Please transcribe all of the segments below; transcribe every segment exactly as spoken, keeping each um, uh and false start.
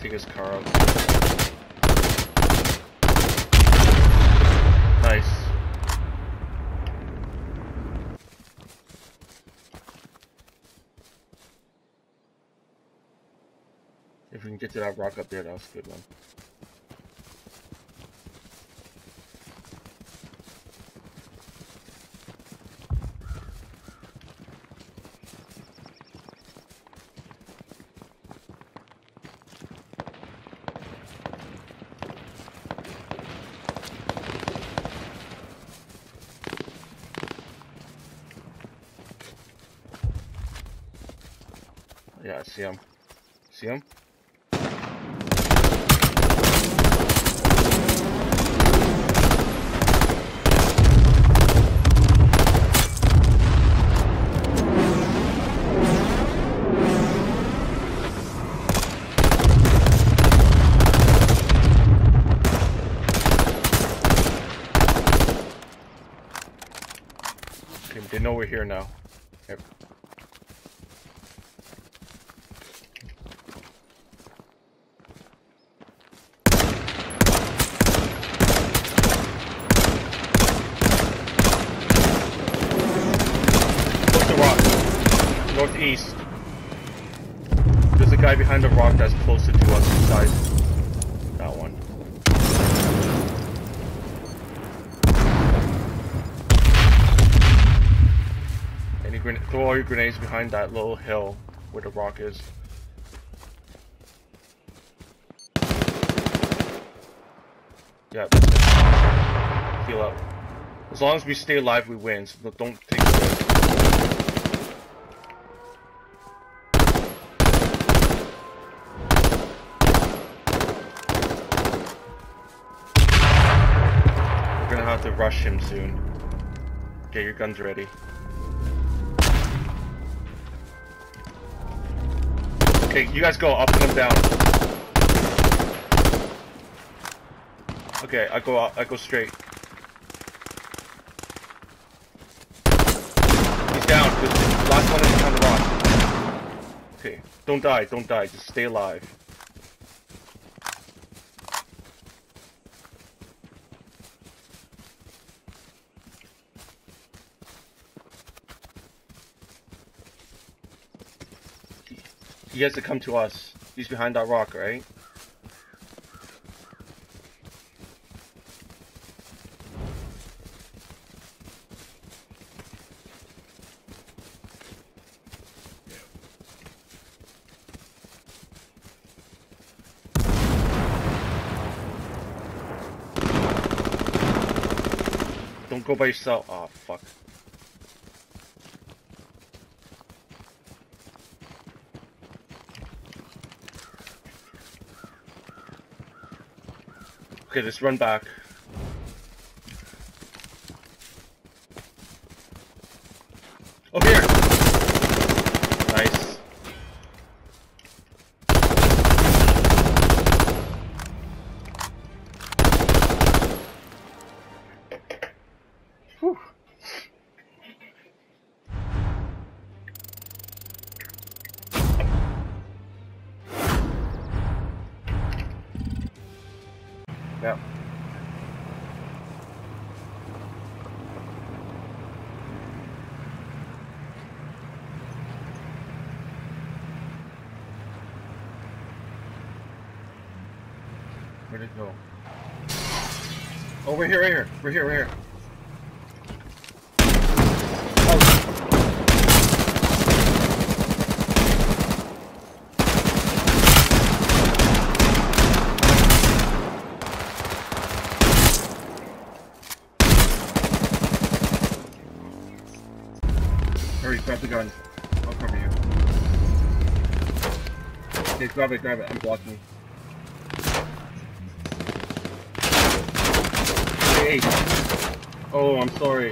take his car out. Nice. If we can get to that rock up there, that was a good one. Yeah, I see him. See him? Okay, they know we're here now. Yep. Northeast. There's a guy behind the rock that's closer to us inside. That one. Any gren throw all your grenades behind that little hill where the rock is. Yeah. Heal up. As long as we stay alive, we win. So don't take the risk. Have to rush him soon. Get your guns ready. Okay, you guys go. I'll put him down. Okay, I go out. I go straight. He's down. The last one is behind the rock. Okay, don't die. Don't die. Just stay alive. He has to come to us. He's behind that rock, right? Don't go by yourself. Oh, fuck. Okay, just run back. Oh, here! Nice. Whew. Yeah. Where'd it go? Oh, we're here, we're here, we're here, we're here. Hurry, grab the gun. I'll cover you. Okay, grab it, grab it. I'm blocking. Hey. Oh, I'm sorry.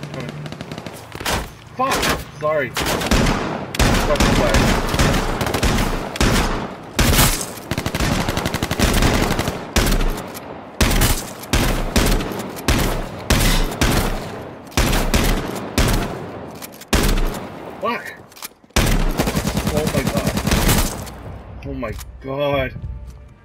Fuck! Sorry. Fuck the flag. Fuck! Oh my god. Oh my god.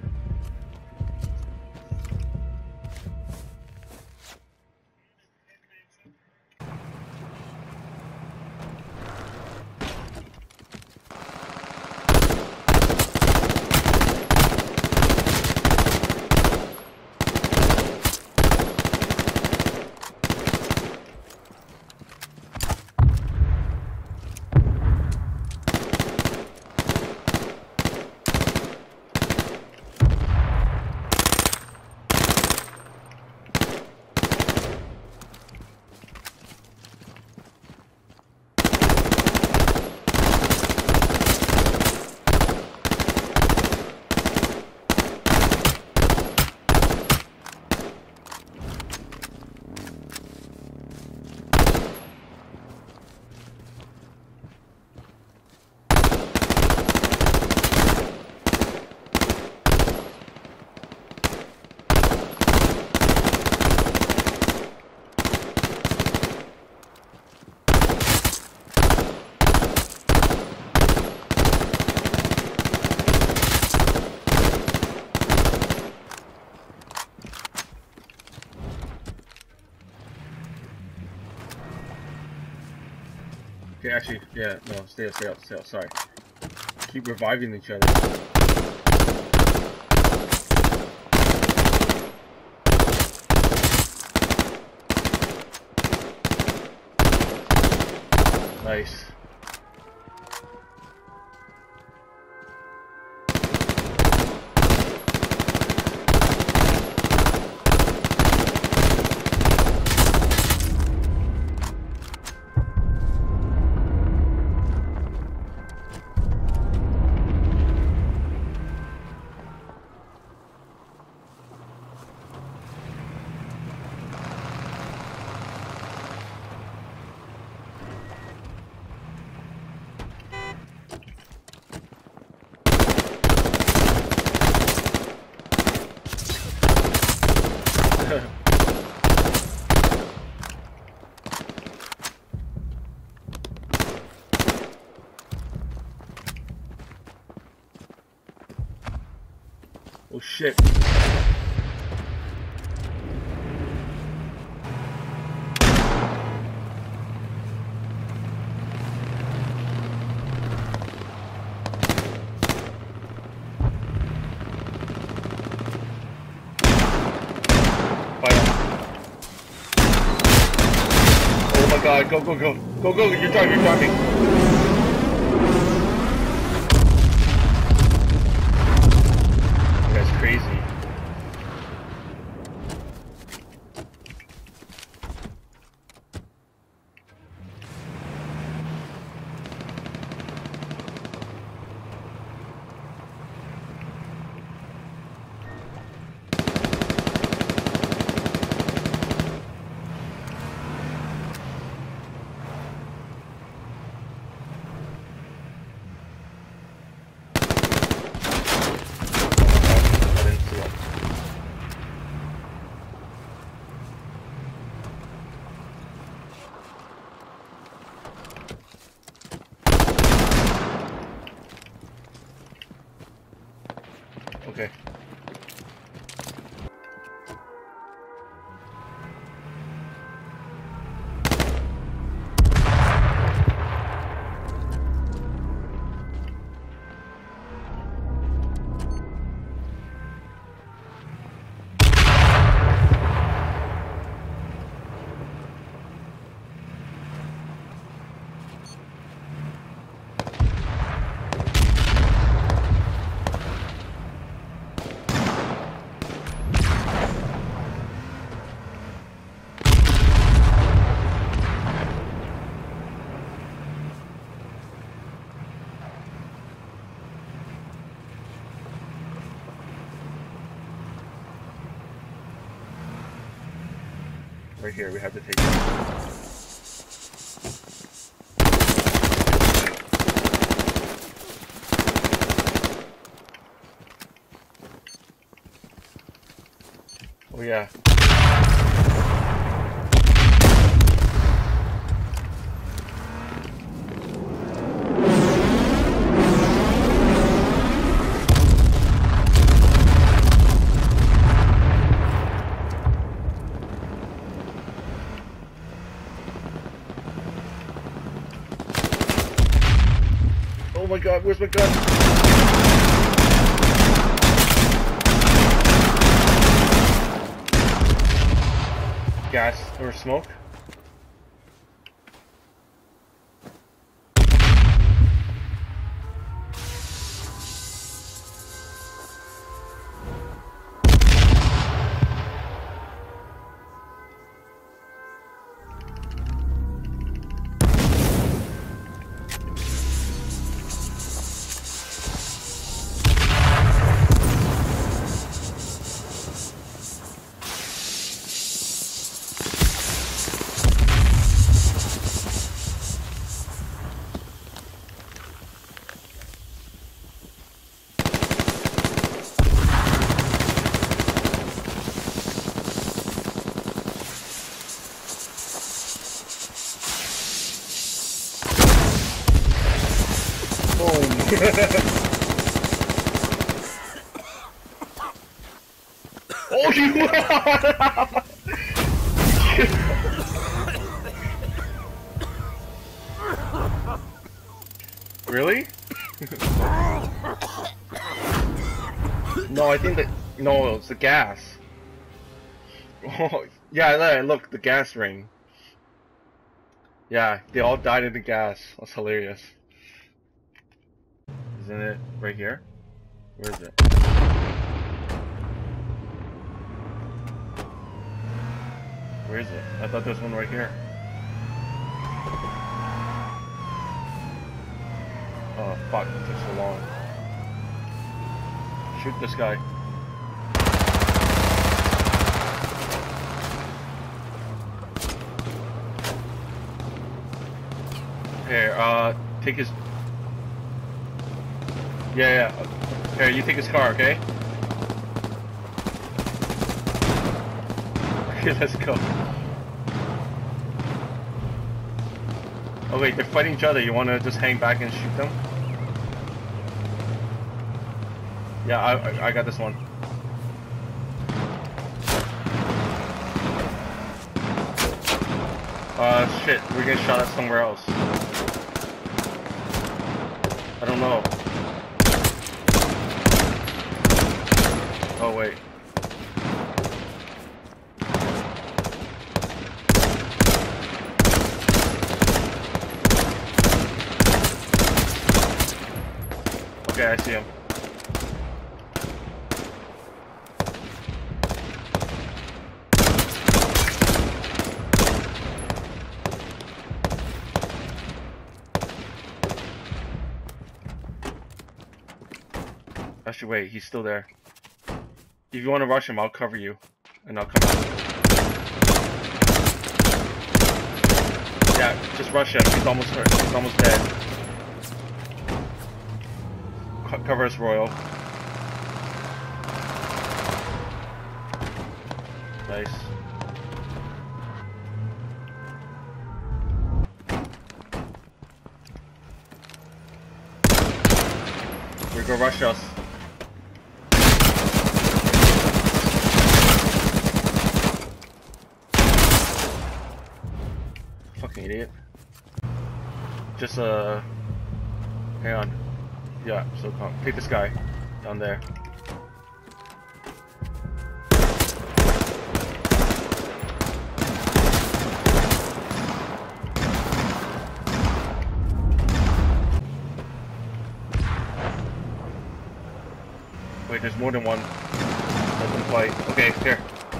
actually, yeah, no, stay up, stay up, stay up, sorry. Keep reviving each other. Nice. Oh shit. Oh my god, go, go, go. Go, go, you're driving, you're driving. That's crazy. Okay. Right here, we have to take it. Oh yeah. Oh my god, where's my gun? Gas or smoke? Oh, you Really? No, I think that no, it's the gas. Oh, yeah, look, the gas ring. Yeah, they all died in the gas. That's hilarious. Isn't it right here? Where is it? Where is it? I thought there was one right here. Oh fuck, it took so long. Shoot this guy. Here, uh, take his... Yeah, yeah. Here, you take his car, okay? Okay, let's go. Oh wait, they're fighting each other. You wanna just hang back and shoot them? Yeah, I, I, I got this one. Uh, shit, we're getting shot at somewhere else. I don't know. Oh wait. Okay, I see him. Actually, wait, he's still there. If you want to rush him, I'll cover you, and I'll come out. Yeah, just rush him. He's almost hurt. He's almost dead. Co cover us, Royal. Nice. We're gonna rush us. Fucking idiot. Just, uh... hang on. Yeah, so calm. Take this guy. Down there. Wait, there's more than one. Let them fight. Okay, here.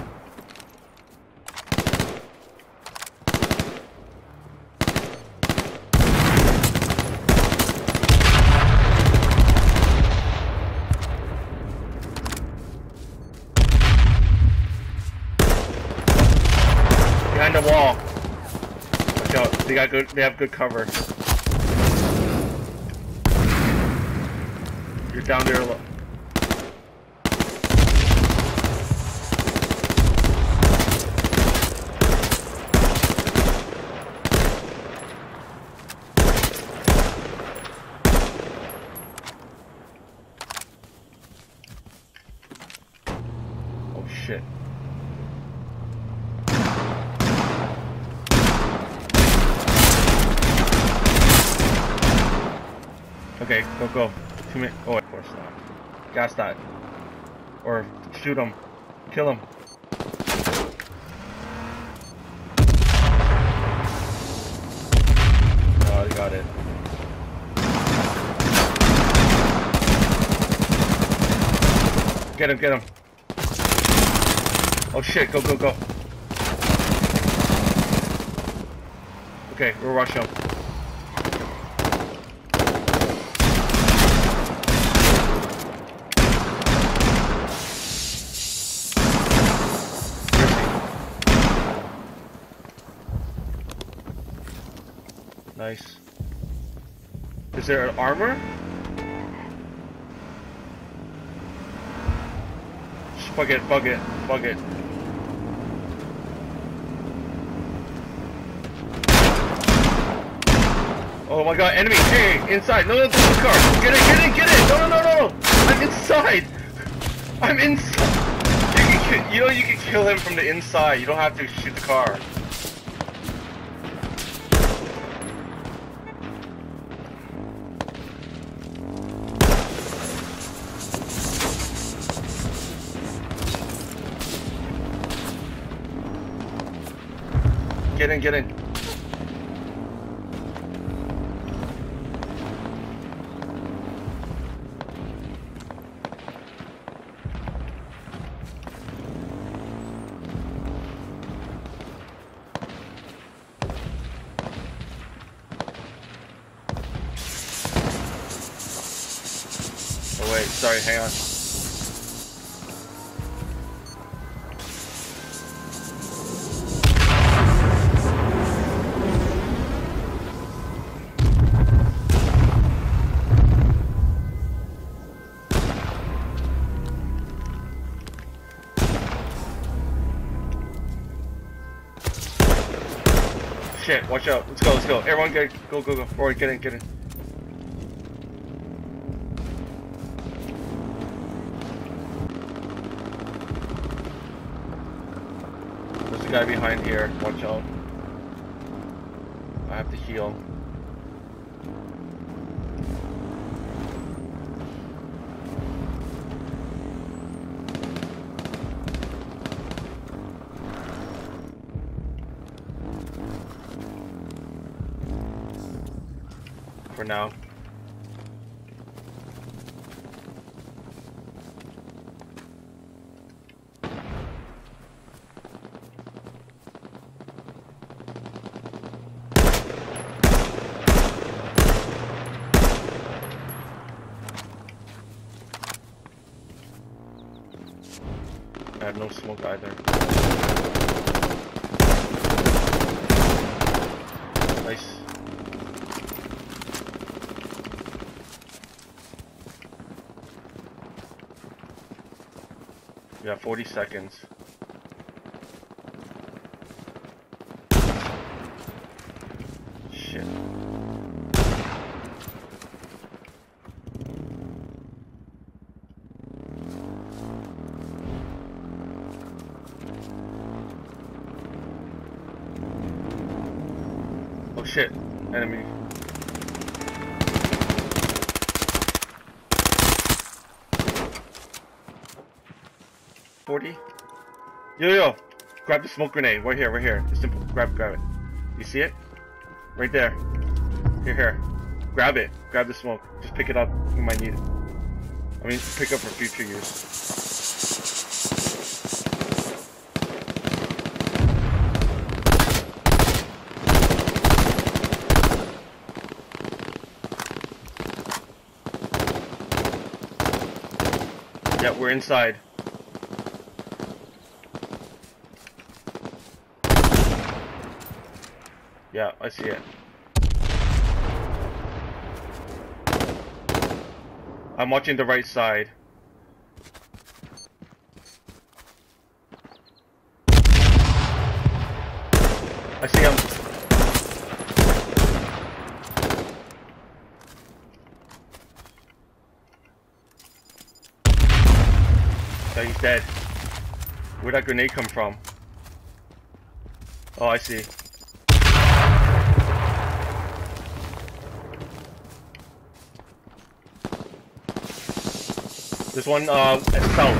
Behind the wall. Watch out. They got good. They have good cover. You're down there. Look. Oh shit. Okay, go, go. Two minutes. Oh, of course not. Gas that. Or shoot him. Kill him. Oh, you got it. Get him, get him. Oh shit, go, go, go. Okay, we'll rush him. Nice. Is there an armor? Just bug it, bug it, bug it. Oh my god, enemy! Hey, inside! No, no, this is the car! Get it, get it, get it! No, no, no, no, no! I'm inside! I'm inside! You can, you know you can kill him from the inside. You don't have to shoot the car. get in, get in. Oh wait, sorry, hang on. Shit, watch out. Let's go, let's go. Everyone get go, go, go. Rory, get in, get in. There's a guy behind here. Watch out. I have to heal. For now. I have no smoke either. Nice. You got forty seconds. Shit. Oh shit. Enemy. forty? Yo, yo, grab the smoke grenade. Right here, right here. Just simple. Grab, grab it. You see it? Right there. Here, here. Grab it. Grab the smoke. Just pick it up. You might need it. I mean, pick up for future use. Yeah, we're inside. Yeah, I see it. I'm watching the right side. I see him. Yeah, he's dead. Where'd that grenade come from? Oh, I see. There's one uh, at south.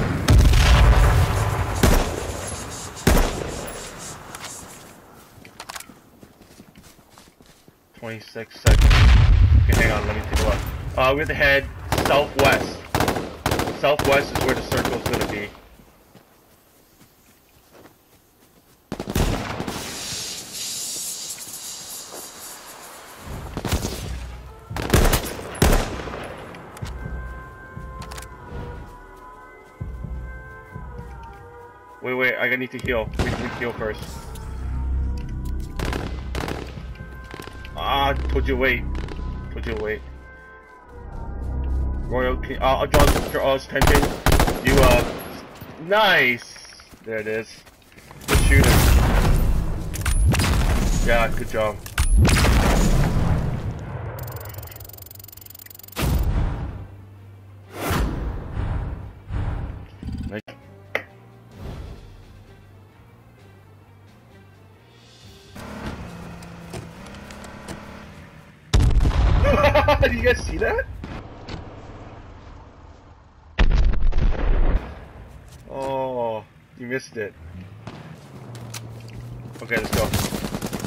twenty-six seconds. Okay, hang on, let me take a look. Uh, we're gonna head southwest. Southwest is where the circle's gonna be. Wait, wait, I need to heal. We need to heal first. Ah, told you wait. Told you wait. Royal, can, uh, I'll draw your attention. You, uh, nice! There it is. Good shooter. Yeah, good job. Nice. Did you guys see that? Oh, you missed it. Okay, let's go.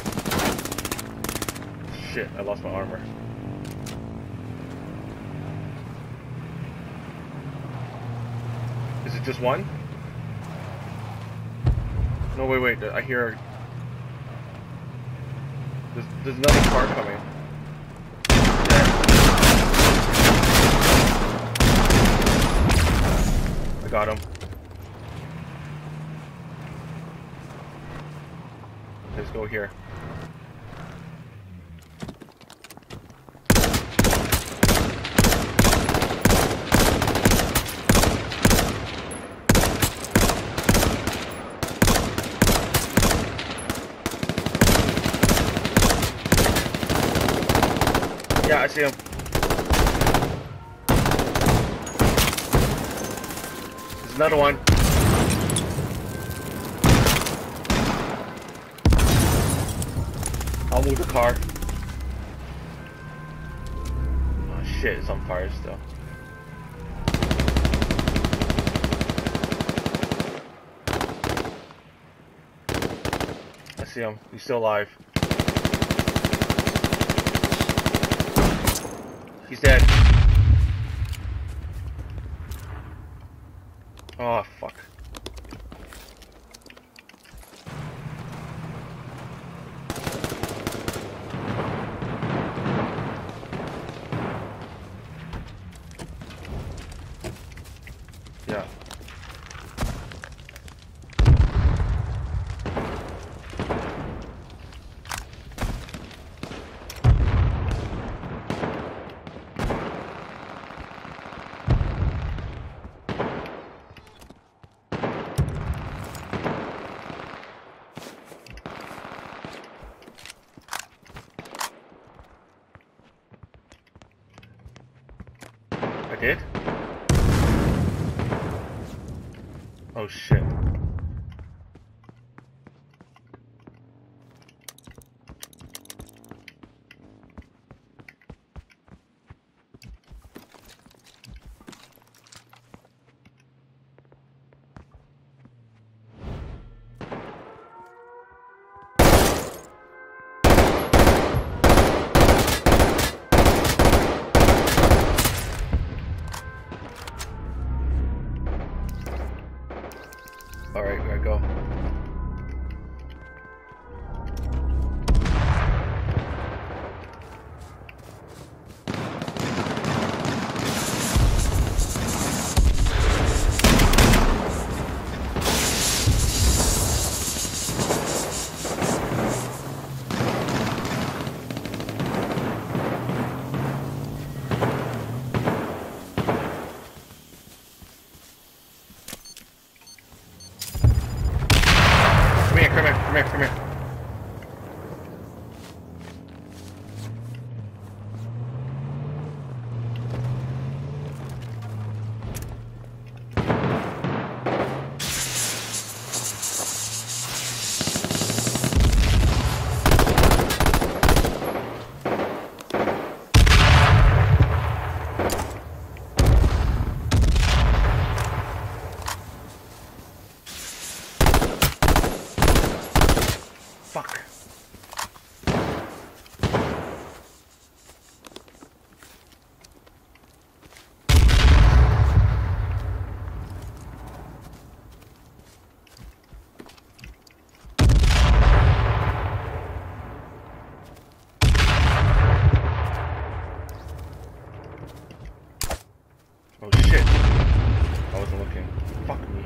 shit, I lost my armor. Is it just one? No, wait, wait, I hear... There's, there's another car coming. I got him. Let's go here. Yeah, I see him. There's another one. I'll move the car. Oh shit, it's on fire still. I see him. He's still alive. He's dead. Oh, fuck. Yeah. I did? Oh shit. Alright, we gotta go. Come here, come here, come here, come here. Fuck. Oh shit. I wasn't looking. Fuck me.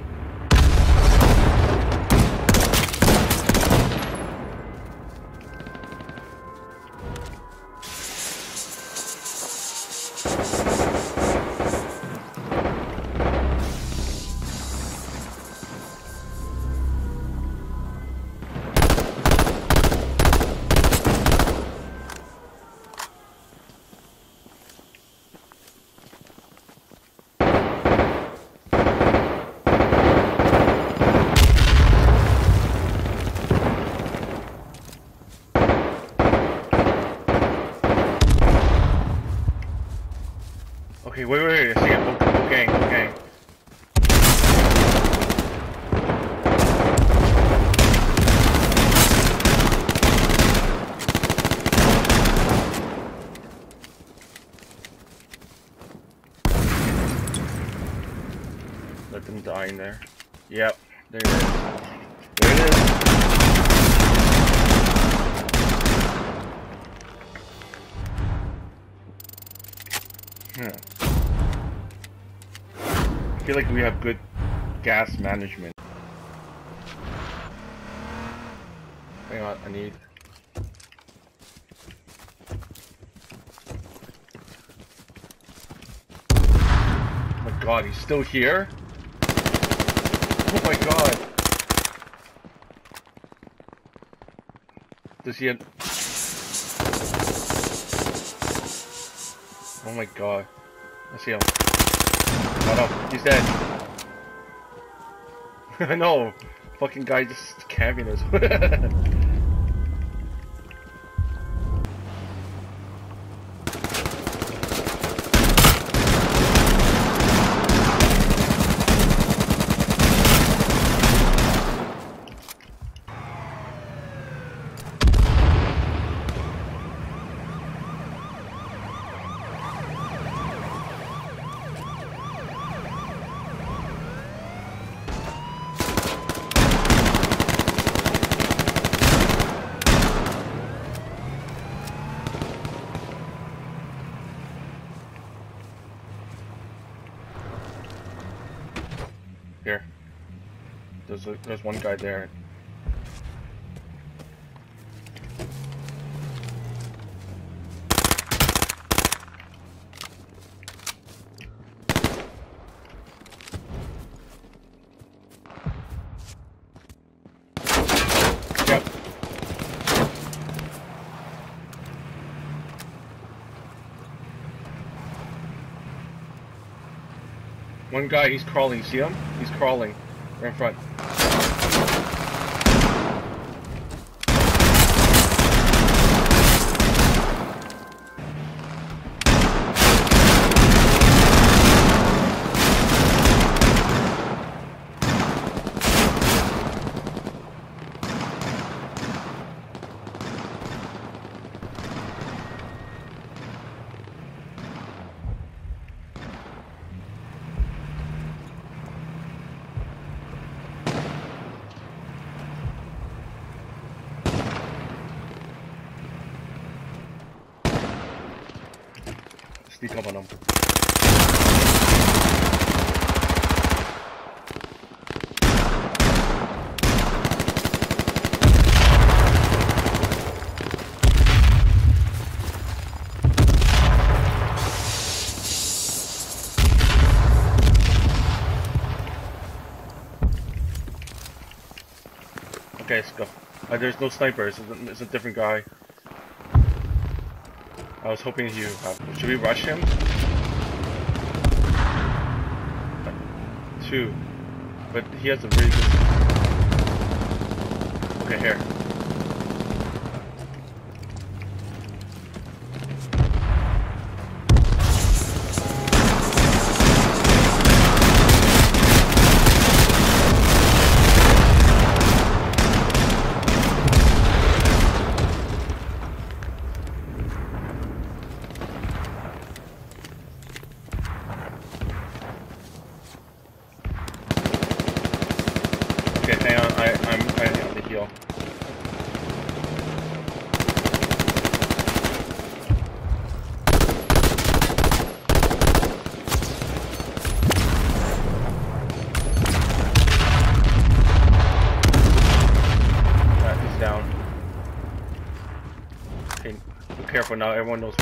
Okay, wait, wait, wait, I see it. Oh, oh, gang, oh, gang. let them die in there. Yep, there it is. There it is. Hmm. I feel like we have good gas management. Hang on, I need... Oh my god, he's still here? Oh my god. Does he have... Oh my god. I see him. Shut up. He's dead. No! Fucking guy just camping us. Here. There's a, there's one guy there. Yep. One guy, he's crawling. See him? He's crawling. Right in front. Sneak up on him. Okay, let's go. Uh, there's no snipers. It's a, it's a different guy. I was hoping you have. Should we rush him? Two. But he has a really good... Okay, here. Okay, hang on, I, I'm trying to heal. That is down. Okay, be careful now, everyone knows.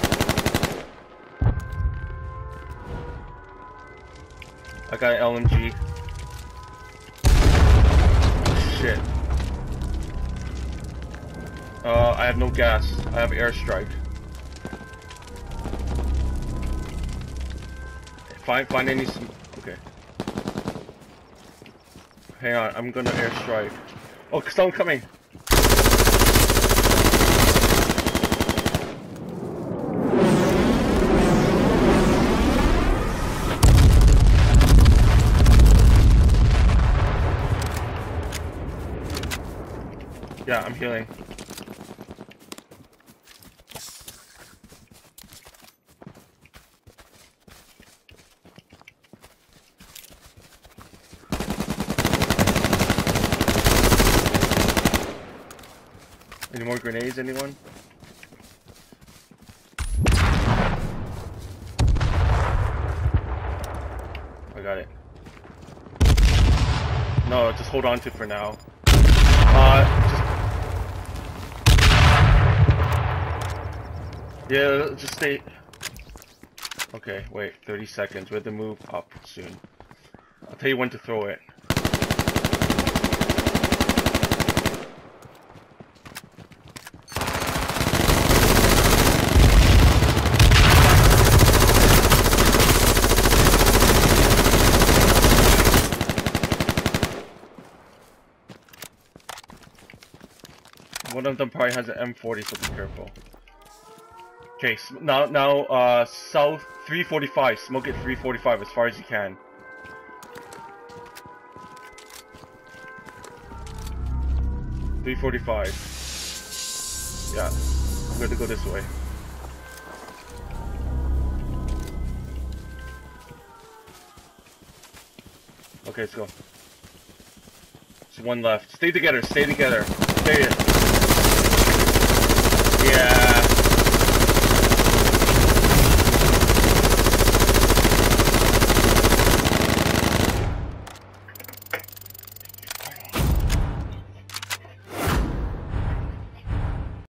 I got an L M G. Shit. Uh, I have no gas. I have airstrike. Find find any. Okay. Hang on, I'm gonna airstrike. Oh, someone coming. Yeah, I'm healing. Any more grenades, anyone? I got it. No, just hold on to it for now. Uh, just... Yeah, just stay... Okay, wait, thirty seconds. We have to move up soon. I'll tell you when to throw it. One of them probably has an M forty, so be careful. Okay, now, now, uh, south three forty-five. Smoke it three forty-five as far as you can. three forty-five. Yeah, we have to go this way. Okay, let's go. There's one left. Stay together, stay together. Stay in. Yeah.